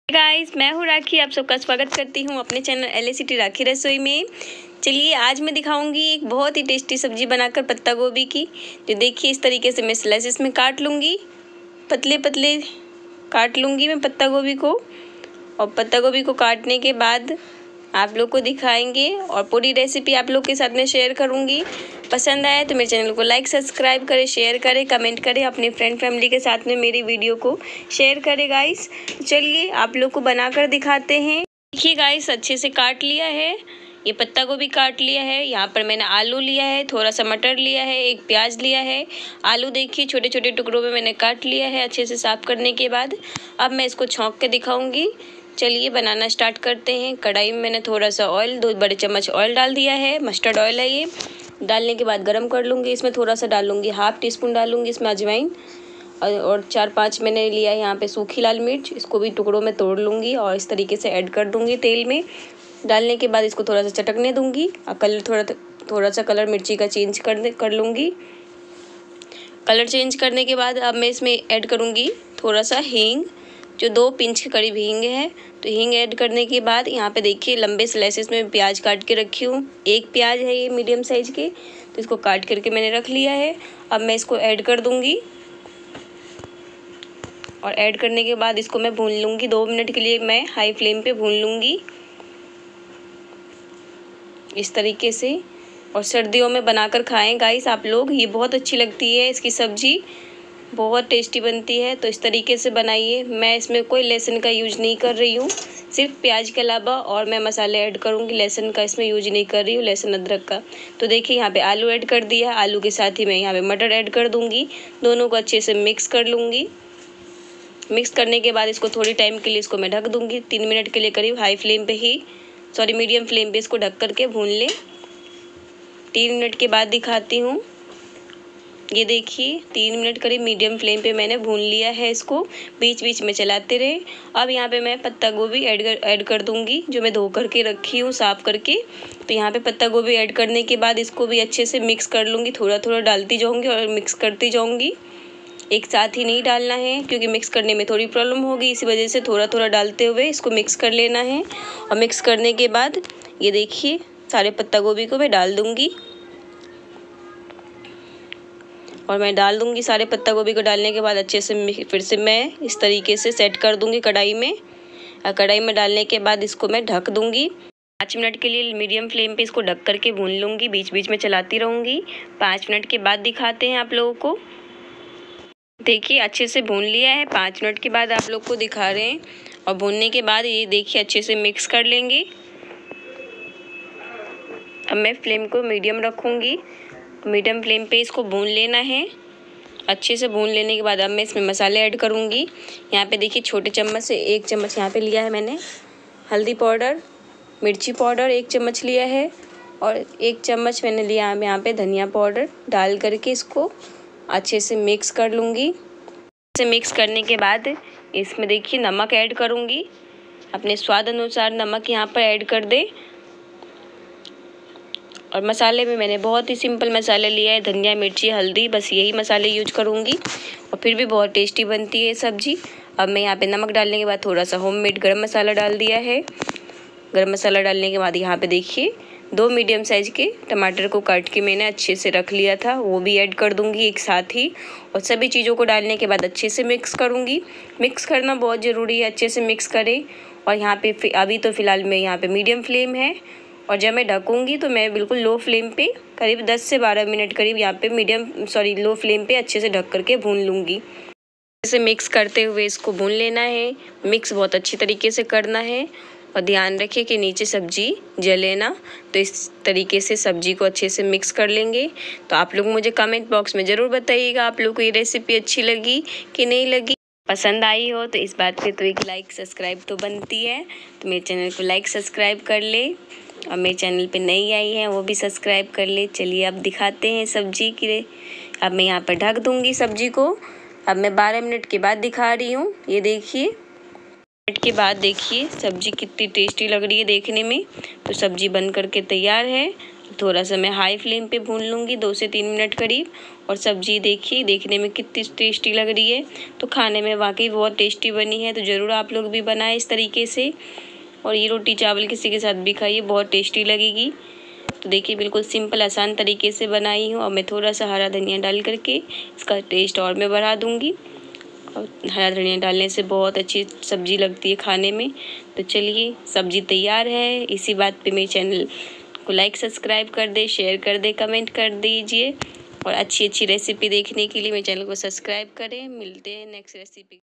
Guys, मैं हूँ राखी। आप सबका स्वागत करती हूँ अपने चैनल LACT राखी रसोई में। चलिए आज मैं दिखाऊंगी एक बहुत ही टेस्टी सब्जी बनाकर पत्ता गोभी की। जो देखिए इस तरीके से मैं स्लाइसेस में काट लूँगी, पतले पतले काट लूँगी मैं पत्ता गोभी को। और पत्ता गोभी को काटने के बाद आप लोग को दिखाएंगे और पूरी रेसिपी आप लोग के साथ में शेयर करूँगी। पसंद आए तो मेरे चैनल को लाइक सब्सक्राइब करें, शेयर करें, कमेंट करें, अपने फ्रेंड फैमिली के साथ में मेरी वीडियो को शेयर करें गाइस। चलिए आप लोग को बनाकर दिखाते हैं। देखिए गाइस, अच्छे से काट लिया है, ये पत्ता गोभी काट लिया है। यहाँ पर मैंने आलू लिया है, थोड़ा सा मटर लिया है, एक प्याज लिया है। आलू देखिए छोटे छोटे टुकड़ों में मैंने काट लिया है अच्छे से साफ करने के बाद। अब मैं इसको छौंक के दिखाऊंगी। चलिए बनाना स्टार्ट करते हैं। कढ़ाई में मैंने थोड़ा सा ऑयल, 2 बड़े चम्मच ऑयल डाल दिया है, मस्टर्ड ऑयल है ये। डालने के बाद गरम कर लूँगी। इसमें थोड़ा सा डालूँगी, हाफ टी स्पून डालूँगी इसमें अजवाइन। और 4-5 मैंने लिया है यहाँ पे सूखी लाल मिर्च, इसको भी टुकड़ों में तोड़ लूँगी और इस तरीके से ऐड कर दूँगी तेल में। डालने के बाद इसको थोड़ा सा चटकने दूँगी और कलर थोड़ा सा कलर मिर्ची का चेंज कर लूँगी। कलर चेंज करने के बाद अब मैं इसमें ऐड करूँगी थोड़ा सा हींग, जो 2 पिंच के करीब हींग है। तो हींग ऐड करने के बाद यहाँ पे देखिए लंबे स्लाइसेस में प्याज काट के रखी हूँ। एक प्याज है ये मीडियम साइज़ के, तो इसको काट करके मैंने रख लिया है। अब मैं इसको ऐड कर दूँगी और ऐड करने के बाद इसको मैं भून लूँगी। 2 मिनट के लिए मैं हाई फ्लेम पे भून लूँगी इस तरीके से। और सर्दियों में बनाकर खाएं गाइस आप लोग, ये बहुत अच्छी लगती है, इसकी सब्ज़ी बहुत टेस्टी बनती है। तो इस तरीके से बनाइए। मैं इसमें कोई लहसुन का यूज नहीं कर रही हूँ, सिर्फ प्याज के अलावा और मैं मसाले ऐड करूँगी। लहसुन का इसमें यूज नहीं कर रही हूँ, लहसुन अदरक का। तो देखिए यहाँ पे आलू ऐड कर दिया, आलू के साथ ही मैं यहाँ पे मटर ऐड कर दूँगी। दोनों को अच्छे से मिक्स कर लूँगी। मिक्स करने के बाद इसको थोड़ी टाइम के लिए इसको मैं ढक दूँगी, 3 मिनट के लिए करीब हाई फ्लेम पे ही, सॉरी मीडियम फ्लेम पे इसको ढक करके भून लें। 3 मिनट के बाद दिखाती हूँ। ये देखिए 3 मिनट करीब मीडियम फ्लेम पे मैंने भून लिया है इसको, बीच बीच में चलाते रहे। अब यहाँ पे मैं पत्ता गोभी ऐड कर दूँगी, जो मैं धो करके रखी हूँ साफ़ करके। तो यहाँ पे पत्ता गोभी ऐड करने के बाद इसको भी अच्छे से मिक्स कर लूँगी। थोड़ा थोड़ा डालती जाऊँगी और मिक्स करती जाऊँगी, एक साथ ही नहीं डालना है क्योंकि मिक्स करने में थोड़ी प्रॉब्लम होगी। इसी वजह से थोड़ा थोड़ा डालते हुए इसको मिक्स कर लेना है। और मिक्स करने के बाद ये देखिए सारे पत्ता गोभी को मैं डाल दूँगी और मैं डाल दूँगी सारे पत्ता गोभी को। डालने के बाद अच्छे से फिर से मैं इस तरीके से सेट कर दूँगी कढ़ाई में। कढ़ाई में डालने के बाद इसको मैं ढक दूँगी 5 मिनट के लिए। मीडियम फ्लेम पे इसको ढक करके भून लूँगी, बीच बीच में चलाती रहूँगी। 5 मिनट के बाद दिखाते हैं आप लोगों को। देखिए अच्छे से भून लिया है, 5 मिनट के बाद आप लोग को दिखा रहे हैं। और भूनने के बाद ये देखिए अच्छे से मिक्स कर लेंगे। अब मैं फ्लेम को मीडियम रखूँगी, मीडियम फ्लेम पे इसको भून लेना है। अच्छे से भून लेने के बाद अब मैं इसमें मसाले ऐड करूँगी। यहाँ पे देखिए छोटे चम्मच से 1 चम्मच यहाँ पे लिया है मैंने हल्दी पाउडर, मिर्ची पाउडर 1 चम्मच लिया है और 1 चम्मच मैंने लिया है यहाँ पे धनिया पाउडर। डाल करके इसको अच्छे से मिक्स कर लूँगी। इसे मिक्स करने के बाद इसमें देखिए नमक ऐड करूँगी, अपने स्वाद अनुसार नमक यहाँ पर ऐड कर दे। और मसाले में मैंने बहुत ही सिंपल मसाला लिया है, धनिया, मिर्ची, हल्दी, बस यही मसाले यूज करूँगी और फिर भी बहुत टेस्टी बनती है सब्जी। अब मैं यहाँ पे नमक डालने के बाद थोड़ा सा होममेड गरम मसाला डाल दिया है। गरम मसाला डालने के बाद यहाँ पे देखिए 2 मीडियम साइज़ के टमाटर को काट के मैंने अच्छे से रख लिया था, वो भी ऐड कर दूँगी एक साथ ही। और सभी चीज़ों को डालने के बाद अच्छे से मिक्स करूँगी। मिक्स करना बहुत ज़रूरी है, अच्छे से मिक्स करें। और यहाँ पे अभी तो फ़िलहाल मैं यहाँ पे मीडियम फ्लेम है और जब मैं ढकूँगी तो मैं बिल्कुल लो फ्लेम पे करीब 10 से 12 मिनट करीब यहाँ पे लो फ्लेम पे अच्छे से ढक करके भून लूँगी। इसे मिक्स करते हुए इसको भून लेना है, मिक्स बहुत अच्छी तरीके से करना है। और ध्यान रखिए कि नीचे सब्जी जले ना। तो इस तरीके से सब्जी को अच्छे से मिक्स कर लेंगे। तो आप लोग मुझे कमेंट बॉक्स में ज़रूर बताइएगा आप लोग को ये रेसिपी अच्छी लगी कि नहीं लगी। पसंद आई हो तो इस बात पे तो एक लाइक सब्सक्राइब तो बनती है, तो मेरे चैनल को लाइक सब्सक्राइब कर ले। और मेरे चैनल पे नई आई हैं वो भी सब्सक्राइब कर ले। चलिए अब दिखाते हैं सब्जी की। अब मैं यहाँ पर ढक दूँगी सब्जी को। अब मैं 12 मिनट के बाद दिखा रही हूँ। ये देखिए मिनट के बाद देखिए सब्जी कितनी टेस्टी लग रही है देखने में। तो सब्जी बन करके तैयार है। थोड़ा सा मैं हाई फ्लेम पे भून लूँगी 2 से 3 मिनट करीब। और सब्जी देखिए देखने में कितनी टेस्टी लग रही है, तो खाने में वाकई बहुत टेस्टी बनी है। तो ज़रूर आप लोग भी बनाएं इस तरीके से, और ये रोटी चावल किसी के साथ भी खाइए, बहुत टेस्टी लगेगी। तो देखिए बिल्कुल सिंपल आसान तरीके से बनाई हूँ। और मैं थोड़ा सा हरा धनिया डाल करके इसका टेस्ट और मैं बढ़ा दूँगी। और हरा धनिया डालने से बहुत अच्छी सब्जी लगती है खाने में। तो चलिए सब्जी तैयार है। इसी बात पे मेरे चैनल को लाइक सब्सक्राइब कर दे, शेयर कर दे, कमेंट कर दीजिए। और अच्छी अच्छी रेसिपी देखने के लिए मेरे चैनल को सब्सक्राइब करें। मिलते हैं नेक्स्ट रेसिपी।